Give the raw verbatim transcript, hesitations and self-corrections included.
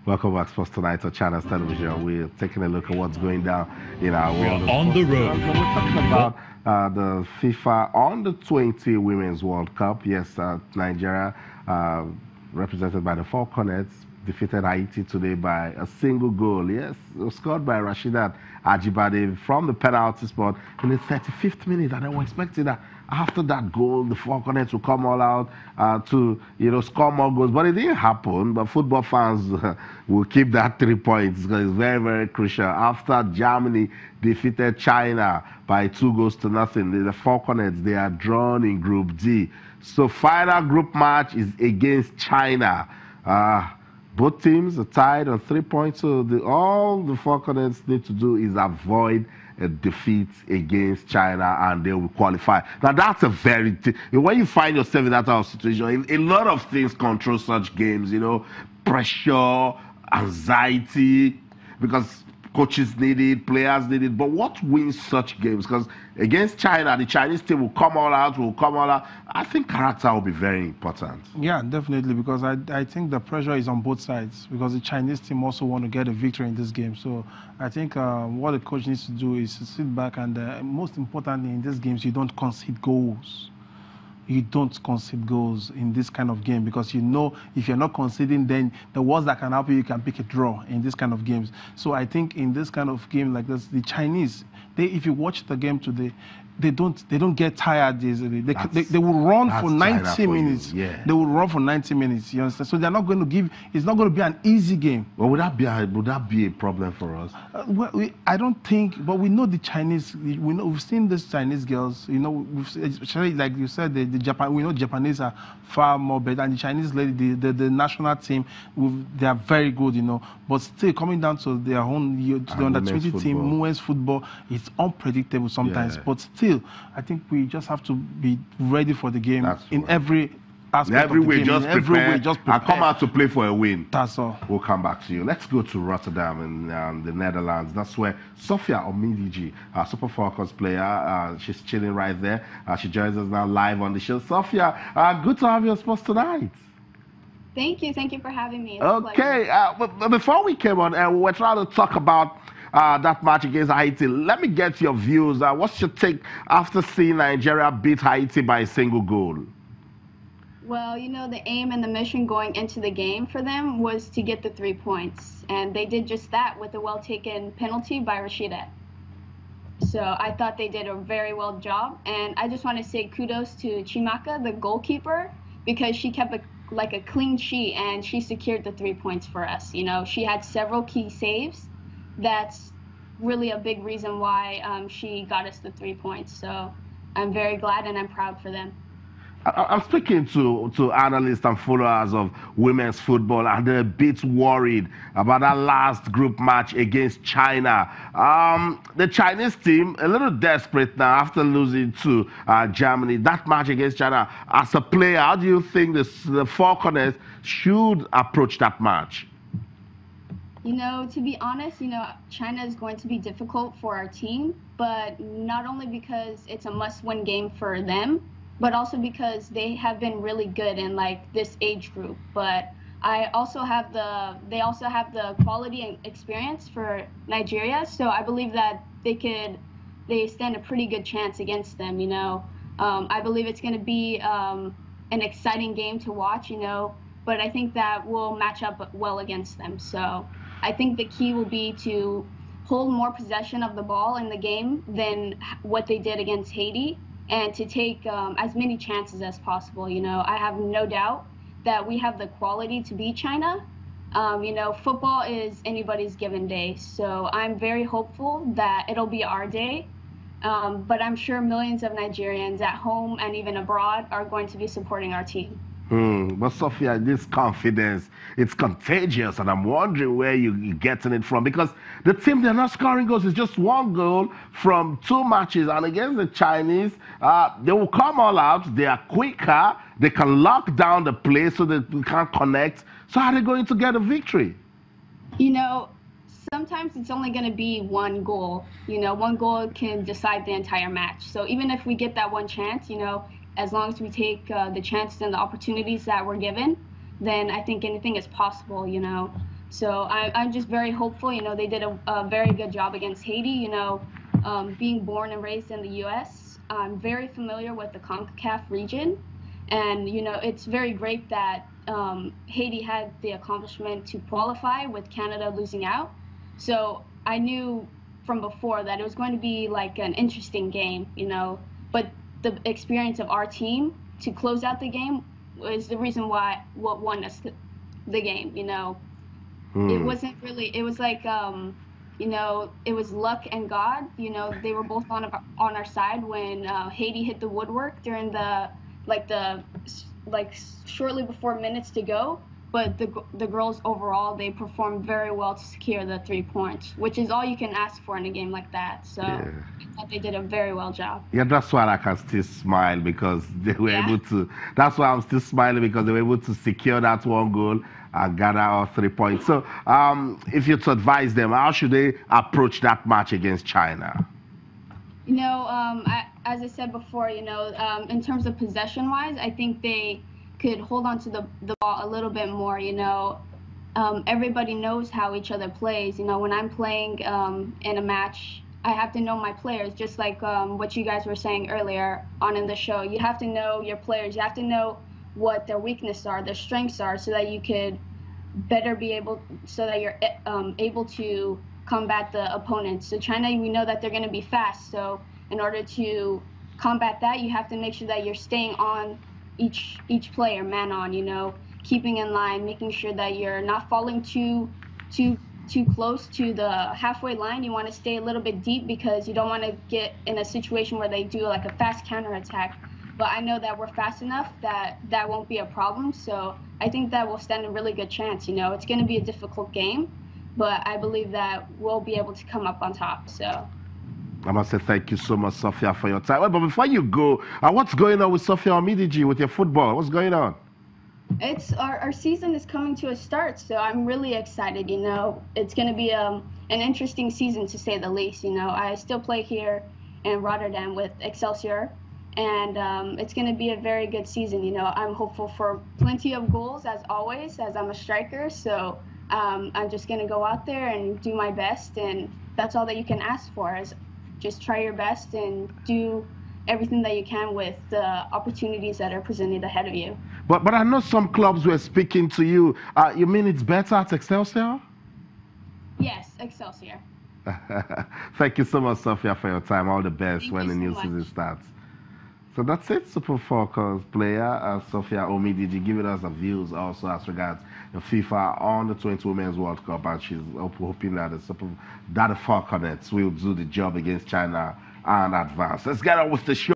Welcome back, Sports Tonight on Channels Television. We're taking a look at what's going down in our We world. are on the road. We're talking about uh, the FIFA Under twenty Women's World Cup. Yes, uh, Nigeria, uh, represented by the Falcons, defeated Haiti today by a single goal. Yes, it was scored by Rashidat Ajibade from the penalty spot in the thirty-fifth minute, and they were expecting that after that goal, the Falcons will come all out uh, to, you know, score more goals. But it didn't happen. But football fans uh, will keep that three points because it's very, very crucial. After Germany defeated China by two goals to nothing, the, the Falcons, they are drawn in Group D. So final group match is against China. Uh, both teams are tied on three points. So the, all the Falcons need to do is avoid a defeat against China and they will qualify. Now that's a very, when you find yourself in that type of situation, a lot of things control such games, you know, pressure, anxiety, because coaches need it, players need it. But what wins such games? Because against China, the Chinese team will come all out, will come all out. I think character will be very important. Yeah, definitely, because I, I think the pressure is on both sides, because the Chinese team also want to get a victory in this game. So I think uh, what the coach needs to do is to sit back and, uh, most importantly in these games, you don't concede goals. You don't concede goals in this kind of game, because you know if you're not conceding, then the worst that can happen, you can pick a draw in this kind of games. So I think in this kind of game like this, the Chinese, they, if you watch the game today, they don't they don't get tired easily. They, they, they will run for ninety minutes. Yeah. They will run for ninety minutes. You understand? So they're not going to give. It's not going to be an easy game. Well, would that be a, would that be a problem for us? Uh, well, we, I don't think. But we know the Chinese. We know we've seen these Chinese girls. You know, we've, especially like you said, the, the Japan. We know Japanese are far more better, and the Chinese lady, the the, the national team, they are very good. You know, but still coming down to their own to the under twenty team, women's football, it's unpredictable sometimes. Yeah. But still. I think we just have to be ready for the game. That's in right. every aspect every of the way, game. just in every prepare, way, just prepare. And come out to play for a win. That's all. We'll come back to you. Let's go to Rotterdam in um, the Netherlands. That's where Sophia Omidiji, a Super Falcons player, uh, she's chilling right there. Uh, she joins us now live on the show. Sophia, uh, good to have you on Sports Tonight. Thank you. Thank you for having me. It's okay, uh, but, but before we came on, uh, we were trying to talk about Uh, that match against Haiti. Let me get your views. Uh, what's your take after seeing Nigeria beat Haiti by a single goal? Well, you know, the aim and the mission going into the game for them was to get the three points. And they did just that with a well-taken penalty by Rashida. So I thought they did a very well job. And I just want to say kudos to Chimaka, the goalkeeper, because she kept a, like a clean sheet and she secured the three points for us. You know, she had several key saves. That's really a big reason why um, she got us the three points. So I'm very glad and I'm proud for them. I'm speaking to, to analysts and followers of women's football, and they're a bit worried about that last group match against China. Um, the Chinese team, a little desperate now after losing to uh, Germany. That match against China, as a player, how do you think this, the Falcons should approach that match? You know, to be honest, you know, China is going to be difficult for our team, but not only because it's a must-win game for them, but also because they have been really good in like this age group. But I also have the, they also have the quality and experience for Nigeria, so I believe that they could, they stand a pretty good chance against them. You know, um, I believe it's going to be um, an exciting game to watch. You know, but I think that we'll match up well against them. So. I think the key will be to hold more possession of the ball in the game than what they did against Haiti, and to take um, as many chances as possible. You know, I have no doubt that we have the quality to beat China. Um, you know, football is anybody's given day, so I'm very hopeful that it'll be our day. Um, but I'm sure millions of Nigerians at home and even abroad are going to be supporting our team. Hmm. But Sophia, this confidence, it's contagious, and I'm wondering where you, you're getting it from, because the team, they're not scoring goals. It's just one goal from two matches, and against the Chinese, uh, they will come all out. They are quicker. They can lock down the play so that we can't connect. So how are they going to get a victory? You know, sometimes it's only going to be one goal. You know, one goal can decide the entire match. So even if we get that one chance, you know, as long as we take uh, the chances and the opportunities that we're given, then I think anything is possible, you know. So I, I'm just very hopeful. You know, they did a, a very good job against Haiti. You know, um, being born and raised in the U S, I'm very familiar with the CONCACAF region. And, you know, it's very great that um, Haiti had the accomplishment to qualify with Canada losing out. So I knew from before that it was going to be like an interesting game, you know. But the experience of our team to close out the game was the reason why what won us the game, you know. Hmm. It wasn't really, it was like, um, you know, it was luck and God. You know, they were both on on our side when uh, Haiti hit the woodwork during the like the like shortly before minutes to go. But the the girls overall, they performed very well to secure the three points, which is all you can ask for in a game like that. So yeah. I thought they did a very well job. Yeah, that's why I can still smile, because they were yeah. able to. That's why I'm still smiling, because they were able to secure that one goal and gather all three points. So, um, if you're to advise them, how should they approach that match against China? You know, um, I, as I said before, you know, um, in terms of possession-wise, I think they could hold on to the, the ball a little bit more. You know, um, everybody knows how each other plays. You know, when I'm playing um, in a match, I have to know my players, just like um, what you guys were saying earlier on in the show. You have to know your players. You have to know what their weaknesses are, their strengths are, so that you could better be able, so that you're um, able to combat the opponents. So China, we know that they're going to be fast. So in order to combat that, you have to make sure that you're staying on each each player, man on, you know, keeping in line, making sure that you're not falling too too too close to the halfway line. You want to stay a little bit deep, because you don't want to get in a situation where they do like a fast counterattack. But I know that we're fast enough that that won't be a problem. So I think that we'll stand a really good chance. You know, it's going to be a difficult game, but I believe that we'll be able to come up on top. So I must say thank you so much, Sophia, for your time. Well, but before you go, uh, what's going on with Sophia Omidiji with your football? What's going on? It's our, our season is coming to a start, so I'm really excited. You know, it's going to be um, an interesting season, to say the least. You know, I still play here in Rotterdam with Excelsior, and um, it's going to be a very good season. You know, I'm hopeful for plenty of goals, as always, as I'm a striker. So um, I'm just going to go out there and do my best, and that's all that you can ask for, is just try your best and do everything that you can with the opportunities that are presented ahead of you. But but I know some clubs were speaking to you. Uh, you mean it's better at Excelsior? Yes, Excelsior. Thank you so much, Sophia, for your time. All the best Thank when the so new much. season starts. So that's it, Super Falcons player uh, Sophia Omidiji giving us the views also as regards the FIFA on the twenty Women's World Cup, and she's hoping that the Super that the Falcons will do the job against China and advance. Let's get on with the show.